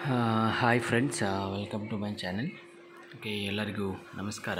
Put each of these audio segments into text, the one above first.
Hi friends, welcome to my channel. Okay, ಎಲ್ಲರಿಗೂ ನಮಸ್ಕಾರ.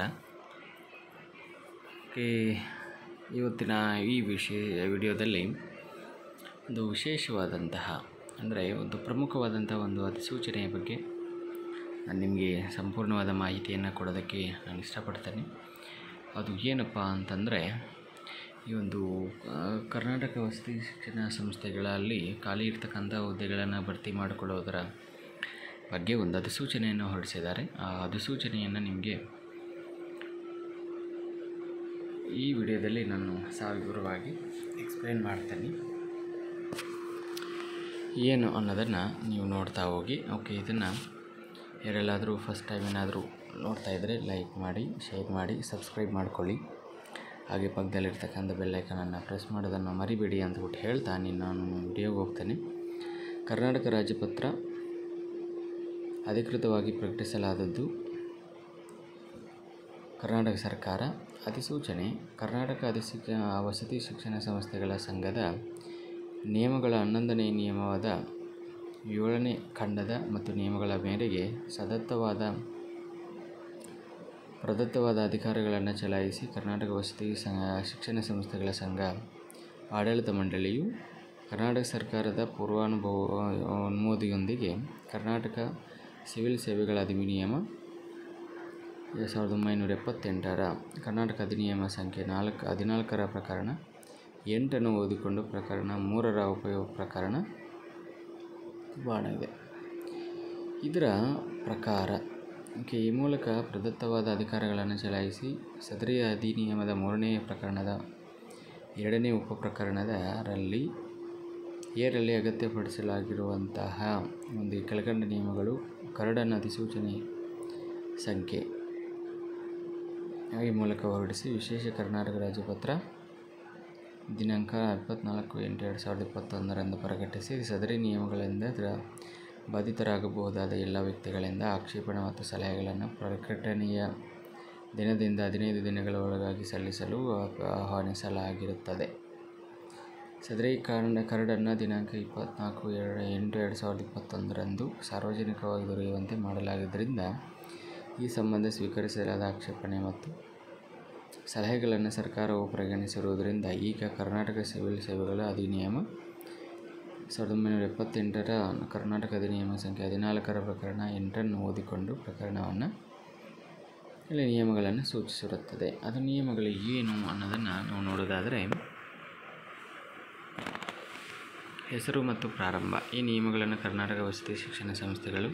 Okay, ಇವತ್ತಿನ ಈ ವಿಡಿಯೋದಲ್ಲಿ ಒಂದು ವಿಶೇಷವಾದಂತಹ ಅಂದರೆ ಒಂದು ಪ್ರಮುಖವಾದಂಥ ಒಂದು ಅಧಿಸೂಚನೆಯ ಬಗ್ಗೆ ನಾನು ನಿಮಗೆ ಸಂಪೂರ್ಣವಾದ ಮಾಹಿತಿಯನ್ನು ಕೊಡೋದಕ್ಕೆ ನಾನು ಇಷ್ಟಪಡ್ತೇನೆ. ಅದು ಏನಪ್ಪ ಅಂತಂದರೆ, ಈ ಒಂದು ಕರ್ನಾಟಕ ವಸತಿ ಶಿಕ್ಷಣ ಸಂಸ್ಥೆಗಳಲ್ಲಿ ಖಾಲಿ ಇರ್ತಕ್ಕಂಥ ಹುದ್ದೆಗಳನ್ನು ಭರ್ತಿ ಮಾಡಿಕೊಳ್ಳೋದರ ಬಗ್ಗೆ ಒಂದು ಅಧಿಸೂಚನೆಯನ್ನು ಹೊರಡಿಸಿದ್ದಾರೆ. ಆ ಅಧಿಸೂಚನೆಯನ್ನು ನಿಮಗೆ ಈ ವಿಡಿಯೋದಲ್ಲಿ ನಾನು ಸವಿವರವಾಗಿ ಎಕ್ಸ್ಪ್ಲೇನ್ ಮಾಡ್ತೇನೆ. ಏನು ಅನ್ನೋದನ್ನು ನೀವು ನೋಡ್ತಾ ಹೋಗಿ. ಓಕೆ, ಇದನ್ನು ಯಾರೆಲ್ಲಾದರೂ ಫಸ್ಟ್ ಟೈಮ್ ಏನಾದರೂ ನೋಡ್ತಾ ಇದ್ದರೆ ಲೈಕ್ ಮಾಡಿ, ಶೇರ್ ಮಾಡಿ, ಸಬ್ಸ್ಕ್ರೈಬ್ ಮಾಡ್ಕೊಳ್ಳಿ. ಹಾಗೆ ಪಕ್ಕದಲ್ಲಿರ್ತಕ್ಕಂಥ ಬೆಲ್ಲೈಕನನ್ನು ಪ್ರೆಸ್ ಮಾಡೋದನ್ನು ಮರಿಬೇಡಿ ಅಂತಬಿಟ್ಟು ಹೇಳ್ತಾ ನಾನು ವಿಡಿಯೋಗೆ ಹೋಗ್ತೇನೆ. ಕರ್ನಾಟಕ ರಾಜ್ಯಪತ್ರ ಅಧಿಕೃತವಾಗಿ ಪ್ರಕಟಿಸಲಾದದ್ದು ಕರ್ನಾಟಕ ಸರ್ಕಾರ. ಅಧಿಸೂಚನೆ: ಕರ್ನಾಟಕ ವಸತಿ ಶಿಕ್ಷಣ ಸಂಸ್ಥೆಗಳ ಸಂಘದ ನಿಯಮಗಳ 11ನೇ ನಿಯಮವಾದ 7ನೇ ಖಂಡದ ಮತ್ತು ನಿಯಮಗಳ ಮೇರೆಗೆ ಪ್ರದತ್ತವಾದ ಅಧಿಕಾರಗಳನ್ನು ಚಲಾಯಿಸಿ ಕರ್ನಾಟಕ ವಸತಿ ಶಿಕ್ಷಣ ಸಂಸ್ಥೆಗಳ ಸಂಘ ಆಡಳಿತ ಮಂಡಳಿಯು ಕರ್ನಾಟಕ ಸರ್ಕಾರದ ಅನುಮೋದನೆಯೊಂದಿಗೆ ಕರ್ನಾಟಕ ಸಿವಿಲ್ ಸೇವೆಗಳ ಅಧಿನಿಯಮ 1978ರ ಕರ್ನಾಟಕ ಅಧಿನಿಯಮ ಸಂಖ್ಯೆ 14ರ ಪ್ರಕರಣ 8 ಓದಿಕೊಂಡು ಪ್ರಕರಣ 3ರ ಉಪಯೋಗ ಪ್ರಕರಣ ಇದೆ. ಇದರ ಪ್ರಕಾರ ಈ ಮೂಲಕ ಪ್ರದತ್ತವಾದ ಅಧಿಕಾರಗಳನ್ನು ಚಲಾಯಿಸಿ ಸದರಿ ಅಧಿನಿಯಮದ 3ನೇ ಪ್ರಕರಣದ 2ನೇ ಉಪಪ್ರಕರಣದಲ್ಲಿ ಅಗತ್ಯಪಡಿಸಲಾಗಿರುವಂತಹ ಒಂದು ಕೆಳಕಂಡ ನಿಯಮಗಳು ಕರಡನ್ನು ಅಧಿಸೂಚನೆ ಸಂಖ್ಯೆ ಈ ಮೂಲಕ ಹೊರಡಿಸಿ ವಿಶೇಷ ಕರ್ನಾಟಕ ರಾಜ್ಯಪತ್ರ ದಿನಾಂಕ 24/8/2021ರಂದು ಪ್ರಕಟಿಸಿ ಸದರಿ ನಿಯಮಗಳಿಂದ ಬಾಧಿತರಾಗಬಹುದಾದ ಎಲ್ಲ ವ್ಯಕ್ತಿಗಳಿಂದ ಆಕ್ಷೇಪಣೆ ಮತ್ತು ಸಲಹೆಗಳನ್ನು ಪ್ರಕಟಣೆಯ ದಿನದಿಂದ 15 ದಿನಗಳ ಒಳಗಾಗಿ ಸಲ್ಲಿಸಲು ಆಹ್ವಾನಿಸಲಾಗಿರುತ್ತದೆ. ಸದರಿ ಕರಡನ್ನು ದಿನಾಂಕ 24/8/2021ರಂದು ಸಾರ್ವಜನಿಕವಾಗಿ ದೊರೆಯುವಂತೆ ಮಾಡಲಾಗಿದ್ದರಿಂದ ಈ ಸಂಬಂಧ ಸ್ವೀಕರಿಸಲಾದ ಆಕ್ಷೇಪಣೆ ಮತ್ತು ಸಲಹೆಗಳನ್ನು ಸರ್ಕಾರವು ಪರಿಗಣಿಸಿರುವುದರಿಂದ ಈಗ ಕರ್ನಾಟಕ ಸಿವಿಲ್ ಸೇವೆಗಳ ಅಧಿನಿಯಮ 1978ರ ಕರ್ನಾಟಕ ಅಧಿನಿಯಮ ಸಂಖ್ಯೆ 14ರ ಪ್ರಕರಣ 8 ಓದಿಕೊಂಡು ಪ್ರಕರಣವನ್ನು ಇಲ್ಲಿ ನಿಯಮಗಳನ್ನು ಸೂಚಿಸಿರುತ್ತದೆ. ಅದು ನಿಯಮಗಳು ಏನು ಅನ್ನೋದನ್ನು ನಾವು ನೋಡೋದಾದರೆ, ಹೆಸರು ಮತ್ತು ಪ್ರಾರಂಭ. ಈ ನಿಯಮಗಳನ್ನು ಕರ್ನಾಟಕ ವಸತಿ ಶಿಕ್ಷಣ ಸಂಸ್ಥೆಗಳು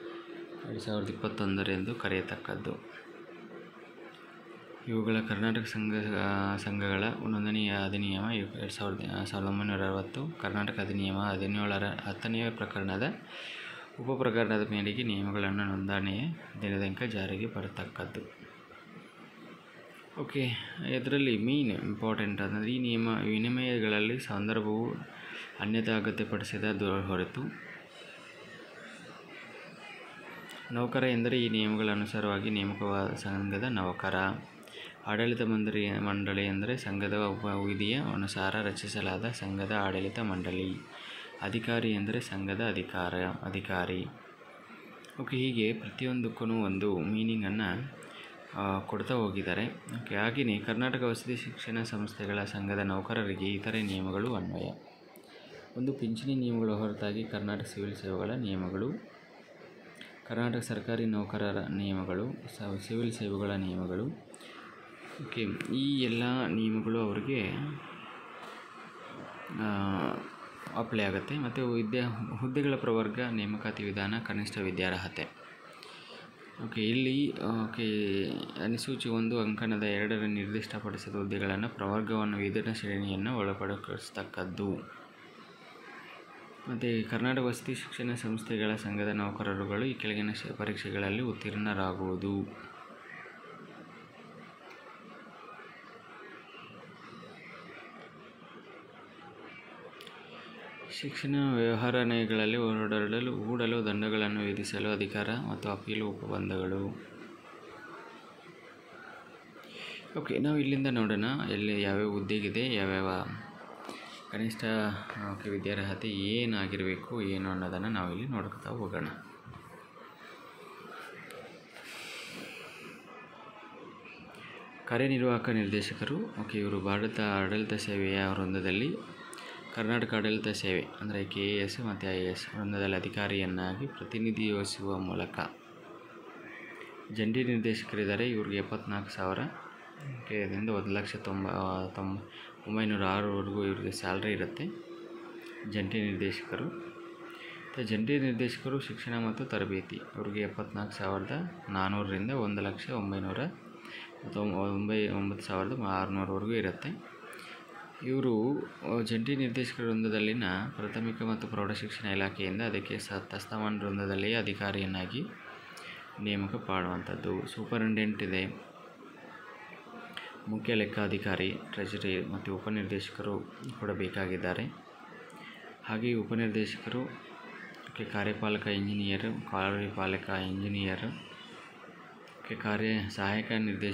2021 ಕರೆಯತಕ್ಕದ್ದು. ಇವುಗಳ ಕರ್ನಾಟಕ ಸಂಘಗಳ ನೋಂದಣಿಯ ಅಧಿನಿಯಮ 1960, ಕರ್ನಾಟಕ ಅಧಿನಿಯಮ 17ರ 10ನೇ ಪ್ರಕರಣದ ಉಪಪ್ರಕರಣದ ಮೇರೆಗೆ ನಿಯಮಗಳನ್ನು ನೋಂದಣಿಯ ದಿನದಂಕ ಜಾರಿಗೆ ಬರತಕ್ಕದ್ದು. ಓಕೆ, ಇದರಲ್ಲಿ ಮೇನ್ ಇಂಪಾರ್ಟೆಂಟ್ ಅಂದರೆ ಈ ವಿನಿಮಯಗಳಲ್ಲಿ ಸಂದರ್ಭವು ಅನ್ಯತಾ ಅಗತ್ಯಪಡಿಸಿದ ಹೊರತು ನೌಕರ ಎಂದರೆ ಈ ನಿಯಮಗಳ ಅನುಸಾರವಾಗಿ ನೇಮಕವಾದ ಸಂಘದ ನೌಕರ. ಆಡಳಿತ ಮಂಡಳಿ ಎಂದರೆ ಸಂಘದ ಉಪವಿಧಿಯ ಅನುಸಾರ ರಚಿಸಲಾದ ಸಂಘದ ಆಡಳಿತ ಮಂಡಳಿ. ಅಧಿಕಾರಿ ಎಂದರೆ ಸಂಘದ ಅಧಿಕಾರಿ. ಓಕೆ, ಹೀಗೆ ಪ್ರತಿಯೊಂದಕ್ಕೂ ಒಂದು ಮೀನಿಂಗನ್ನು ಕೊಡ್ತಾ ಹೋಗಿದ್ದಾರೆ. ಓಕೆ, ಹಾಗೆಯೇ ಕರ್ನಾಟಕ ವಸತಿ ಶಿಕ್ಷಣ ಸಂಸ್ಥೆಗಳ ಸಂಘದ ನೌಕರರಿಗೆ ಇತರೆ ನಿಯಮಗಳು ಅನ್ವಯ. ಒಂದು ಪಿಂಚಣಿ ನಿಯಮಗಳ ಹೊರತಾಗಿ ಕರ್ನಾಟಕ ಸಿವಿಲ್ ಸೇವೆಗಳ ನಿಯಮಗಳು, ಕರ್ನಾಟಕ ಸರ್ಕಾರಿ ನೌಕರರ ನಿಯಮಗಳು, ಸಿವಿಲ್ ಸೇವೆಗಳ ನಿಯಮಗಳು. ಓಕೆ, ಈ ಎಲ್ಲ ನಿಯಮಗಳು ಅವರಿಗೆ ಅಪ್ಲೈ ಆಗುತ್ತೆ. ಮತ್ತು ಹುದ್ದೆಗಳ ಪ್ರವರ್ಗ, ನೇಮಕಾತಿ ವಿಧಾನ, ಕನಿಷ್ಠ ವಿದ್ಯಾರ್ಹತೆ. ಓಕೆ, ಇಲ್ಲಿ ಅನುಸೂಚಿ 1 ಅಂಕಣದ 2ರ ನಿರ್ದಿಷ್ಟಪಡಿಸಿದ ಹುದ್ದೆಗಳನ್ನು ಪ್ರವರ್ಗವನ್ನು ವೇತನ ಶ್ರೇಣಿಯನ್ನು ಒಳಪಡಿಸತಕ್ಕದ್ದು. ಮತ್ತು ಕರ್ನಾಟಕ ವಸತಿ ಶಿಕ್ಷಣ ಸಂಸ್ಥೆಗಳ ಸಂಘದ ನೌಕರರುಗಳು ಈ ಕೆಳಗಿನ ಪರೀಕ್ಷೆಗಳಲ್ಲಿ ಉತ್ತೀರ್ಣರಾಗುವುದು. ಶಿಕ್ಷಣ ವ್ಯವಹಾರಗಳಲ್ಲಿ ಹೂಡಲು ದಂಡಗಳನ್ನು ವಿಧಿಸಲು ಅಧಿಕಾರ ಮತ್ತು ಅಪೀಲು ಉಪಬಂಧಗಳು. ಓಕೆ, ನಾವು ಇಲ್ಲಿಂದ ನೋಡೋಣ ಎಲ್ಲಿ ಯಾವ್ಯಾವ ಹುದ್ದೆಗಿದೆ, ಯಾವ್ಯಾವ ಕನಿಷ್ಠ ವಿದ್ಯಾರ್ಹತೆ ಏನಾಗಿರಬೇಕು ಏನು ಅನ್ನೋದನ್ನು ನಾವಿಲ್ಲಿ ನೋಡ್ಕೊತಾ ಹೋಗೋಣ. ಕಾರ್ಯನಿರ್ವಾಹಕ ನಿರ್ದೇಶಕರು ಇವರು ಭಾರತ ಆಡಳಿತ ಸೇವೆಯ ವೃಂದದಲ್ಲಿ ಕರ್ನಾಟಕ ಆಡಳಿತ ಸೇವೆ ಅಂದರೆ KAS ಮತ್ತು IAS ವೃಂದದಲ್ಲಿ ಅಧಿಕಾರಿಯನ್ನಾಗಿ ಪ್ರತಿನಿಧಿಸುವ ಮೂಲಕ ಜಂಟಿ ನಿರ್ದೇಶಕರಿದ್ದಾರೆ. ಇವ್ರಿಗೆ 74,000 ದಿಂದ 1,90,906ವರೆಗೂ ಇವ್ರಿಗೆ ಸ್ಯಾಲ್ರಿ ಇರುತ್ತೆ. ಜಂಟಿ ನಿರ್ದೇಶಕರು ಶಿಕ್ಷಣ ಮತ್ತು ತರಬೇತಿ ಇವ್ರಿಗೆ 74,400 ರಿಂದ 1,09,600ವರೆಗೂ ಇರುತ್ತೆ. ಇವರು ಜಂಟಿ ನಿರ್ದೇಶಕರ ವೃಂದದಲ್ಲಿನ ಪ್ರಾಥಮಿಕ ಮತ್ತು ಪ್ರೌಢಶಿಕ್ಷಣ ಇಲಾಖೆಯಿಂದ ಅದಕ್ಕೆ ತತ್ಸಮಾನ ವೃಂದದಲ್ಲಿ ಅಧಿಕಾರಿಯನ್ನಾಗಿ ನೇಮಕ ಮಾಡುವಂಥದ್ದು. ಸೂಪರಿಂಟೆಂಡೆಂಟ್ ಇದೆ, ಮುಖ್ಯ ಲೆಕ್ಕಾಧಿಕಾರಿ, ಟ್ರೆಜರಿ ಮತ್ತು ಉಪನಿರ್ದೇಶಕರು ಕೂಡ ಬೇಕಾಗಿದ್ದಾರೆ. ಹಾಗೆ ಉಪನಿರ್ದೇಶಕರು ಕಾರ್ಯಪಾಲಕ ಇಂಜಿನಿಯರ್, ಕಾರ್ಯಪಾಲಕ ಇಂಜಿನಿಯರ್, ಸಹಾಯಕ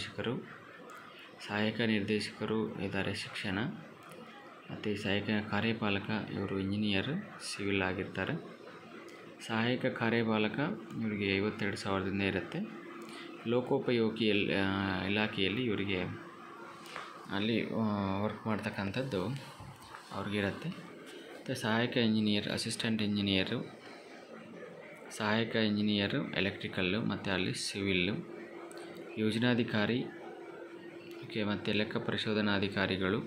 ನಿರ್ದೇಶಕರು ಇದ್ದಾರೆ ಶಿಕ್ಷಣ, ಮತ್ತು ಸಹಾಯಕ ಕಾರ್ಯಪಾಲಕ ಇವರು ಇಂಜಿನಿಯರ್ ಸಿವಿಲ್ ಆಗಿರ್ತಾರೆ. ಸಹಾಯಕ ಕಾರ್ಯಪಾಲಕ ಇವರಿಗೆ 52,000ದಿಂದ ಇರುತ್ತೆ. ಲೋಕೋಪಯೋಗಿ ಇಲಾಖೆಯಲ್ಲಿ ಇವರಿಗೆ ಅಲ್ಲಿ ವರ್ಕ್ ಮಾಡ್ತಕ್ಕಂಥದ್ದು ಅವ್ರಿಗಿರುತ್ತೆ. ಮತ್ತು ಸಹಾಯಕ ಇಂಜಿನಿಯರ್, ಅಸಿಸ್ಟೆಂಟ್ ಇಂಜಿನಿಯರು, ಸಹಾಯಕ ಇಂಜಿನಿಯರು ಎಲೆಕ್ಟ್ರಿಕಲ್ಲು ಮತ್ತು ಅಲ್ಲಿ ಸಿವಿಲ್ಲು, ಯೋಜನಾಧಿಕಾರಿ ಮತ್ತು ಲೆಕ್ಕ ಪರಿಶೋಧನಾಧಿಕಾರಿಗಳು,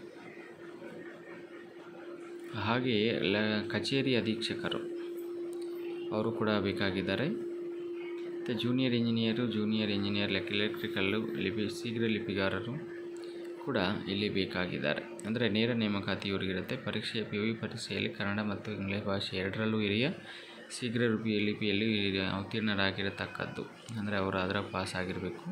ಹಾಗೆಯೇ ಕಚೇರಿ ಅಧೀಕ್ಷಕರು ಅವರು ಕೂಡ ಬೇಕಾಗಿದ್ದಾರೆ. ಮತ್ತು ಜೂನಿಯರ್ ಇಂಜಿನಿಯರ್ ಎಲೆಕ್ಟ್ರಿಕಲ್ಲು, ಶೀಘ್ರ ಲಿಪಿಗಾರರು ಕೂಡ ಇಲ್ಲಿ ಬೇಕಾಗಿದ್ದಾರೆ. ಅಂದರೆ ನೇರ ನೇಮಕಾತಿ ಇವರಿಗಿರುತ್ತೆ. PU ಪರೀಕ್ಷೆಯಲ್ಲಿ ಕನ್ನಡ ಮತ್ತು ಇಂಗ್ಲಿಷ್ ಭಾಷೆ ಎರಡರಲ್ಲೂ ಹಿರಿಯ ಶೀಘ್ರ ಲಿಪಿಯಲ್ಲಿ ಉತ್ತೀರ್ಣರಾಗಿರತಕ್ಕದ್ದು, ಅಂದರೆ ಅವರು ಅದರ ಪಾಸ್ ಆಗಿರಬೇಕು.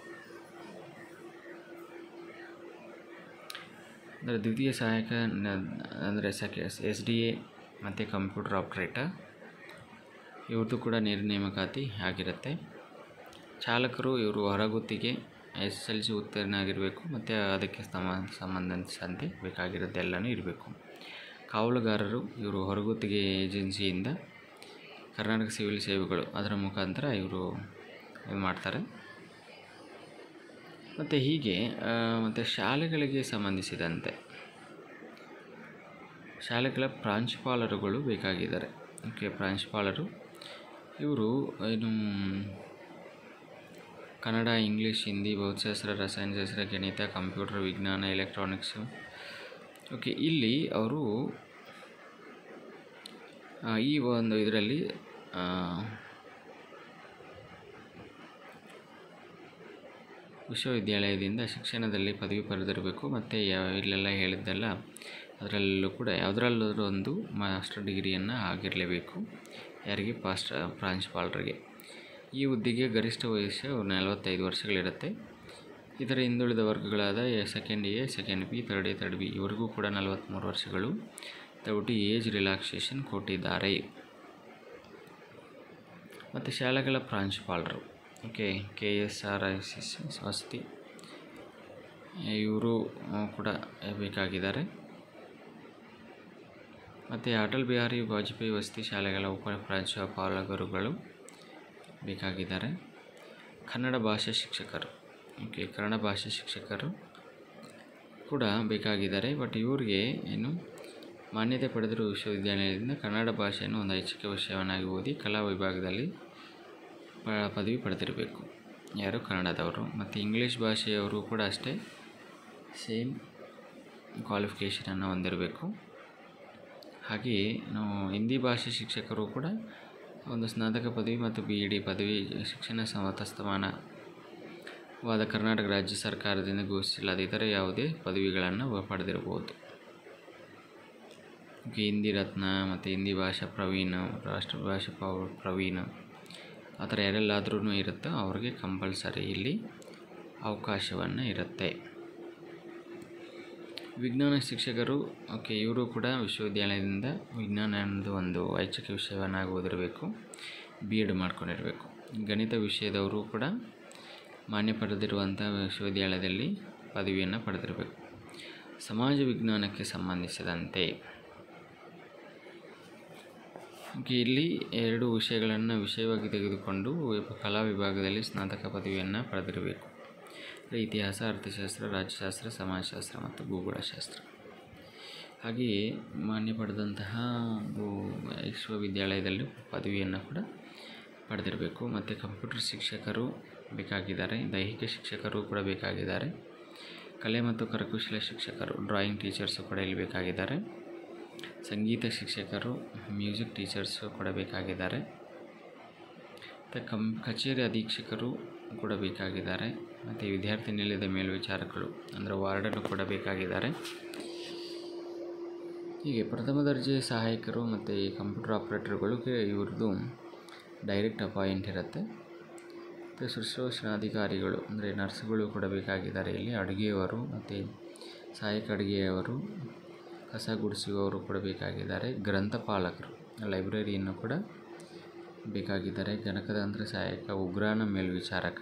ಅಂದರೆ ದ್ವಿತೀಯ ಸಹಾಯಕ ಅಂದರೆ SDA ಮತ್ತು ಕಂಪ್ಯೂಟರ್ ಆಪ್ರೇಟರ್ ಇವ್ರದ್ದು ಕೂಡ ನೇರ ನೇಮಕಾತಿ ಆಗಿರುತ್ತೆ. ಚಾಲಕರು ಇವರು ಹೊರಗುತ್ತಿಗೆ SSLC ಉತ್ತೀರ್ಣ ಆಗಿರಬೇಕು ಮತ್ತು ಅದಕ್ಕೆ ಸಂಬಂಧಿಸಿದಂತೆ ಬೇಕಾಗಿರೋದು ಎಲ್ಲನೂ ಇರಬೇಕು. ಕಾವಲುಗಾರರು ಇವರು ಹೊರಗುತ್ತಿಗೆ ಏಜೆನ್ಸಿಯಿಂದ ಕರ್ನಾಟಕ ಸಿವಿಲ್ ಸೇವೆಗಳು ಅದರ ಮುಖಾಂತರ ಇವರು ಇದು ಮಾಡ್ತಾರೆ. ಮತ್ತು ಹೀಗೆ ಮತ್ತು ಶಾಲೆಗಳಿಗೆ ಸಂಬಂಧಿಸಿದಂತೆ ಶಾಲೆಗಳ ಪ್ರಾಂಶುಪಾಲರುಗಳು ಬೇಕಾಗಿದ್ದಾರೆ. ಪ್ರಾಂಶುಪಾಲರು ಇವರು ಕನ್ನಡ, ಇಂಗ್ಲೀಷ್, ಹಿಂದಿ, ಭೌತಶಾಸ್ತ್ರ, ರಸಾಯನಶಾಸ್ತ್ರ, ಗಣಿತ, ಕಂಪ್ಯೂಟರ್ ವಿಜ್ಞಾನ, ಎಲೆಕ್ಟ್ರಾನಿಕ್ಸು. ಇಲ್ಲಿ ಅವರು ಈ ಒಂದು ಇದರಲ್ಲಿ ವಿಶ್ವವಿದ್ಯಾಲಯದಿಂದ ಶಿಕ್ಷಣದಲ್ಲಿ ಪದವಿ ಪಡೆದಿರಬೇಕು. ಮತ್ತು ಇಲ್ಲೆಲ್ಲ ಹೇಳಿದ್ದೆಲ್ಲ ಅದರಲ್ಲೂ ಕೂಡ ಯಾವುದರಲ್ಲಾದರೂ ಒಂದು ಮಾಸ್ಟರ್ ಡಿಗ್ರಿಯನ್ನು ಆಗಿರಲೇಬೇಕು. ಯಾರಿಗೆ? ಪ್ರಾಂಶುಪಾಲರಿಗೆ. ಈ ಹುದ್ದೆಗೆ ಗರಿಷ್ಠ ವಯಸ್ಸು 45 ವರ್ಷಗಳಿರುತ್ತೆ. ಇದರ ಹಿಂದುಳಿದ ವರ್ಗಗಳಾದ second A, second B, third A, third B ಇವರಿಗೂ ಕೂಡ 43 ವರ್ಷಗಳು ದಯವಿಟ್ಟು ಏಜ್ ರಿಲ್ಯಾಕ್ಸೇಷನ್ ಕೊಟ್ಟಿದ್ದಾರೆ. ಮತ್ತು ಶಾಲೆಗಳ ಪ್ರಾಂಶುಪಾಲರು KSRICC ವಸತಿ ಇವರು ಕೂಡ ಬೇಕಾಗಿದ್ದಾರೆ. ಮತ್ತು ಅಟಲ್ ಬಿಹಾರಿ ವಾಜಪೇಯಿ ವಸತಿ ಶಾಲೆಗಳ ಪ್ರಾಂಶುಪಾಲರುಗಳು ಬೇಕಾಗಿದ್ದಾರೆ. ಕನ್ನಡ ಭಾಷಾ ಶಿಕ್ಷಕರು ಕನ್ನಡ ಭಾಷಾ ಶಿಕ್ಷಕರು ಕೂಡ ಬೇಕಾಗಿದ್ದಾರೆ. ಬಟ್ ಇವ್ರಿಗೆ ಮಾನ್ಯತೆ ಪಡೆದಿರುವ ವಿಶ್ವವಿದ್ಯಾಲಯದಿಂದ ಕನ್ನಡ ಭಾಷೆಯನ್ನು ಒಂದು ಐಚ್ಛಿಕ ವಿಷಯವನ್ನಾಗಿ ಓದಿ ಕಲಾ ವಿಭಾಗದಲ್ಲಿ ಪದವಿ ಪಡೆದಿರಬೇಕು, ಯಾರು? ಕನ್ನಡದವರು. ಮತ್ತು ಇಂಗ್ಲೀಷ್ ಭಾಷೆಯವರು ಕೂಡ ಅಷ್ಟೇ ಸೇಮ್ ಕ್ವಾಲಿಫಿಕೇಷನನ್ನು ಹೊಂದಿರಬೇಕು. ಹಾಗೆಯೇ ನಾವು ಹಿಂದಿ ಭಾಷೆ ಶಿಕ್ಷಕರು ಕೂಡ ಒಂದು ಸ್ನಾತಕ ಪದವಿ ಮತ್ತು BEd ಪದವಿ ಶಿಕ್ಷಣ ತತ್ಸಮಾನವಾದ ಕರ್ನಾಟಕ ರಾಜ್ಯ ಸರ್ಕಾರದಿಂದ ಘೋಷಿಸಲಾದ ಇತರ ಯಾವುದೇ ಪದವಿಗಳನ್ನು ಪಡೆದಿರಬಹುದು. ಹಿಂದಿ ರತ್ನ ಮತ್ತು ಹಿಂದಿ ಭಾಷಾ ಪ್ರವೀಣ್, ರಾಷ್ಟ್ರಭಾಷಾ ಪ್ರವೀಣ್ ಆ ಥರ ಯಾರೆಲ್ಲಾದ್ರೂ ಇರುತ್ತೋ ಅವ್ರಿಗೆ ಕಂಪಲ್ಸರಿ ಇಲ್ಲಿ ಅವಕಾಶವನ್ನು ಇರುತ್ತೆ. ವಿಜ್ಞಾನ ಶಿಕ್ಷಕರು ಇವರು ಕೂಡ ವಿಶ್ವವಿದ್ಯಾಲಯದಿಂದ ವಿಜ್ಞಾನ ಅನ್ನೋದು ಒಂದು ಐಚ್ಛಿಕ ವಿಷಯವನ್ನಾಗಿ ಓದಿರಬೇಕು, BEd ಮಾಡ್ಕೊಂಡಿರಬೇಕು. ಗಣಿತ ವಿಷಯದವರು ಕೂಡ ಮಾನ್ಯ ಪಡೆದಿರುವಂಥ ವಿಶ್ವವಿದ್ಯಾಲಯದಲ್ಲಿ ಪದವಿಯನ್ನು ಪಡೆದಿರಬೇಕು. ಸಮಾಜ ವಿಜ್ಞಾನಕ್ಕೆ ಸಂಬಂಧಿಸಿದಂತೆ ಇಲ್ಲಿ 2 ವಿಷಯಗಳನ್ನು ವಿಷಯವಾಗಿ ತೆಗೆದುಕೊಂಡು ಕಲಾ ವಿಭಾಗದಲ್ಲಿ ಸ್ನಾತಕ ಪದವಿಯನ್ನು ಪಡೆದಿರಬೇಕು. ಇತಿಹಾಸ, ಅರ್ಥಶಾಸ್ತ್ರ, ರಾಜ್ಯಶಾಸ್ತ್ರ, ಸಮಾಜಶಾಸ್ತ್ರ ಮತ್ತು ಭೂಗೋಳಶಾಸ್ತ್ರ. ಹಾಗೆಯೇ ಮಾನ್ಯ ಪಡೆದಂತಹ ಒಂದು ವಿಶ್ವವಿದ್ಯಾಲಯದಲ್ಲಿ ಪದವಿಯನ್ನು ಕೂಡ ಪಡೆದಿರಬೇಕು. ಮತ್ತು ಕಂಪ್ಯೂಟರ್ ಶಿಕ್ಷಕರು ಬೇಕಾಗಿದ್ದಾರೆ, ದೈಹಿಕ ಶಿಕ್ಷಕರು ಕೂಡ ಬೇಕಾಗಿದ್ದಾರೆ, ಕಲೆ ಮತ್ತು ಕರಕುಶಲ ಶಿಕ್ಷಕರು, ಡ್ರಾಯಿಂಗ್ ಟೀಚರ್ಸು ಕೂಡ ಇಲ್ಲಿ ಬೇಕಾಗಿದ್ದಾರೆ, ಸಂಗೀತ ಶಿಕ್ಷಕರು, ಮ್ಯೂಸಿಕ್ ಟೀಚರ್ಸು ಕೂಡ ಬೇಕಾಗಿದ್ದಾರೆ, ಮತ್ತು ಕಚೇರಿ ಅಧೀಕ್ಷಕರು ಕೂಡ ಬೇಕಾಗಿದ್ದಾರೆ, ಮತ್ತು ವಿದ್ಯಾರ್ಥಿ ನಿಲಯದ ಮೇಲ್ವಿಚಾರಕರು ಅಂದರೆ ವಾರ್ಡನ್ನು ಕೂಡ ಬೇಕಾಗಿದ್ದಾರೆ. ಹೀಗೆ ಪ್ರಥಮ ದರ್ಜೆ ಸಹಾಯಕರು ಮತ್ತು ಕಂಪ್ಯೂಟರ್ ಆಪ್ರೇಟರ್ಗಳಿಗೆ ಇವ್ರದ್ದು ಡೈರೆಕ್ಟ್ ಅಪಾಯಿಂಟ್ ಇರುತ್ತೆ. ಮತ್ತು ಶುಶ್ರೂಷಣಾಧಿಕಾರಿಗಳು ಅಂದರೆ ನರ್ಸ್ಗಳು ಕೂಡ ಬೇಕಾಗಿದ್ದಾರೆ. ಇಲ್ಲಿ ಅಡುಗೆಯವರು ಮತ್ತು ಸಹಾಯಕ ಅಡುಗೆಯವರು, ಕಸ ಗುಡಿಸುವವರು ಕೂಡ ಬೇಕಾಗಿದ್ದಾರೆ. ಗ್ರಂಥಪಾಲಕರು, ಲೈಬ್ರರಿಯನ್ನು ಕೂಡ ಬೇಕಾಗಿದ್ದಾರೆ. ಗಣಕತಂತ್ರ ಸಹಾಯಕ, ಉಗ್ರಾಣ ಮೇಲ್ವಿಚಾರಕ.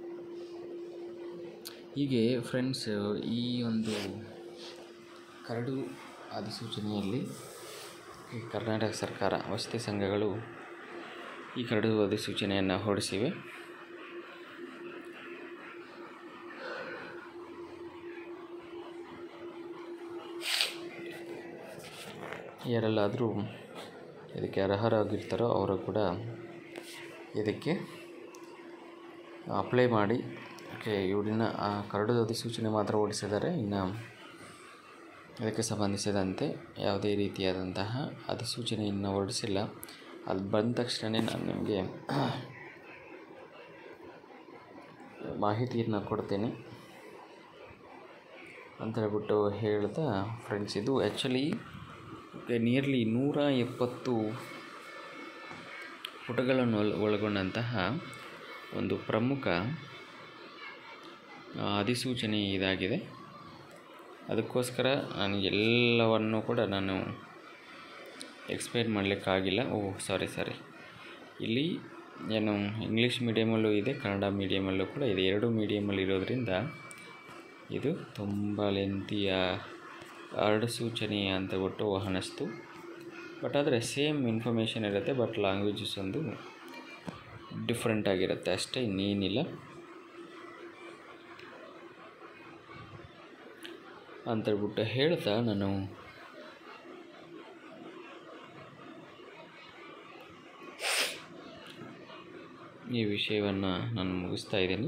ಹೀಗೆ ಫ್ರೆಂಡ್ಸ್, ಈ ಒಂದು ಕರಡು ಅಧಿಸೂಚನೆಯಲ್ಲಿ ಕರ್ನಾಟಕ ಸರ್ಕಾರ ವಸತಿ ಸಂಘಗಳು ಈ ಕರಡು ಅಧಿಸೂಚನೆಯನ್ನು ಹೊರಡಿಸಿವೆ. ಯಾರೆಲ್ಲಾದರೂ ಇದಕ್ಕೆ ಅರ್ಹರಾಗಿರ್ತಾರೋ ಅವರು ಕೂಡ ಇದಕ್ಕೆ ಅಪ್ಲೈ ಮಾಡಿ. ಇವರಿನ ಕರಡು ಅಧಿಸೂಚನೆ ಮಾತ್ರ ಹೊರಡಿಸಿದ್ದಾರೆ. ಇನ್ನು ಇದಕ್ಕೆ ಸಂಬಂಧಿಸಿದಂತೆ ಯಾವುದೇ ರೀತಿಯಾದಂತಹ ಅಧಿಸೂಚನೆಯನ್ನು ಹೊರಡಿಸಿಲ್ಲ. ಅದು ಬಂದ ತಕ್ಷಣ ನಾನು ನಿಮಗೆ ಮಾಹಿತಿಯನ್ನು ಕೊಡ್ತೇನೆ ಅಂತ ಹೇಳ್ಬಿಟ್ಟು ಹೇಳ್ತಾ ಫ್ರೆಂಡ್ಸ್, ಇದು ಆ್ಯಕ್ಚುಲಿ ನಿಯರ್ಲಿ 170 ಪುಟಗಳನ್ನು ಒಳಗೊಂಡಂತಹ ಒಂದು ಪ್ರಮುಖ ಅಧಿಸೂಚನೆ ಇದಾಗಿದೆ. ಅದಕ್ಕೋಸ್ಕರ ನಾನು ಎಲ್ಲವನ್ನು ಕೂಡ ನಾನು ಎಕ್ಸ್ಪ್ಲೇನ್ ಮಾಡಲಿಕ್ಕಾಗಿಲ್ಲ. ಸಾರಿ ಇಲ್ಲಿ ಏನು ಇಂಗ್ಲೀಷ್ ಮೀಡಿಯಮಲ್ಲೂ ಇದೆ, ಕನ್ನಡ ಮೀಡಿಯಮಲ್ಲೂ ಕೂಡ ಇದೆ. 2 ಮೀಡಿಯಮಲ್ಲಿ ಇರೋದರಿಂದ ಇದು ತುಂಬ ಲೆಂತಿಯ ಅಧಿಸೂಚನೆ ಅಂತ ಬಿಟ್ಟು ಅನ್ನಿಸ್ತು. ಬಟ್ ಆದರೆ ಸೇಮ್ ಇನ್ಫಾರ್ಮೇಷನ್ ಇರುತ್ತೆ, ಬಟ್ ಲ್ಯಾಂಗ್ವೇಜಸ್ ಒಂದು ಡಿಫ್ರೆಂಟ್ ಆಗಿರುತ್ತೆ ಅಷ್ಟೇ, ಇನ್ನೇನಿಲ್ಲ ಅಂತೇಳ್ಬಿಟ್ಟು ಹೇಳ್ತಾ ನಾನು ಈ ವಿಷಯವನ್ನು ನಾನು ಮುಗಿಸ್ತಾ ಇದ್ದೀನಿ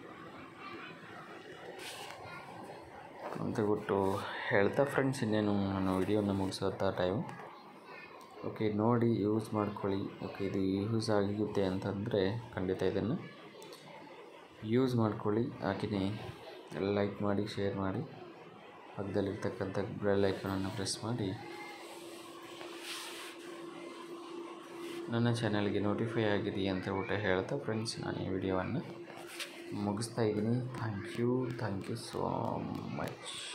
ಅಂತೇಳ್ಬಿಟ್ಟು ಹೇಳ್ತಾ ಫ್ರೆಂಡ್ಸ್, ಇನ್ನೇನು ನಾನು ವಿಡಿಯೋನ ಮುಗಿಸೋಂಥ ಟೈಮು. ಓಕೆ, ನೋಡಿ ಯೂಸ್ ಮಾಡ್ಕೊಳ್ಳಿ. ಓಕೆ, ಇದು ಯೂಸ್ ಆಗುತ್ತೆ ಅಂತಂದರೆ ಖಂಡಿತ ಇದನ್ನು ಯೂಸ್ ಮಾಡ್ಕೊಳ್ಳಿ. ಹಾಗೆಯೇ ಲೈಕ್ ಮಾಡಿ, ಶೇರ್ ಮಾಡಿ, ಪಕ್ಕದಲ್ಲಿರ್ತಕ್ಕಂಥ ಬೆಲ್ ಐಕಾನನ್ನು ಪ್ರೆಸ್ ಮಾಡಿ ನನ್ನ ಚಾನಲ್ಗೆ ನೋಟಿಫೈ ಆಗಿದೆ ಅಂತ ಹೇಳ್ತಾ ಫ್ರೆಂಡ್ಸ್, ನಾನು ಈ ವಿಡಿಯೋವನ್ನು ಮುಗಿಸ್ತಾ ಇದ್ದೀನಿ. Thank you so much.